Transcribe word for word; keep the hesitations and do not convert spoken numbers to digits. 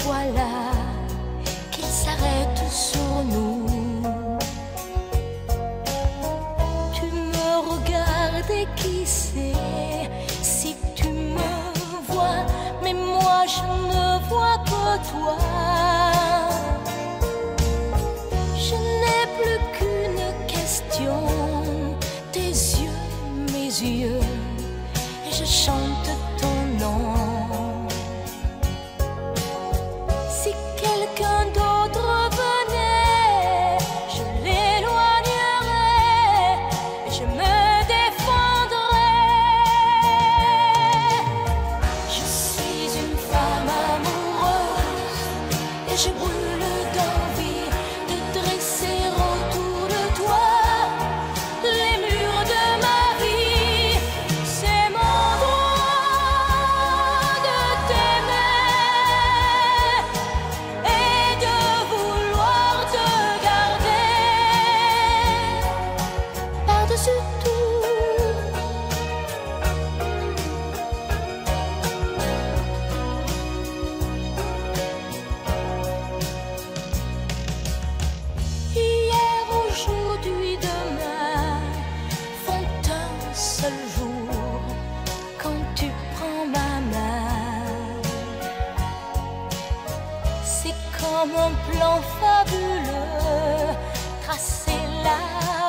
voilà qu'il s'arrête sur nous. Tu me regardes et qui sait si tu me vois, mais moi je ne vois que toi. Je n'ai plus qu'une question, tes yeux, mes yeux, et je chante ton nom. Si quelqu'un d'autre venait, je l'éloignerais et je me défendrais. Je suis une femme amoureuse et je brûle d'envie de dresser autour de toi les murs de ma vie. C'est mon droit de t'aimer et de vouloir te garder par-dessus tout. Hier, aujourd'hui, demain font un seul jour quand tu prends ma main. C'est comme un plan fabuleux tracé là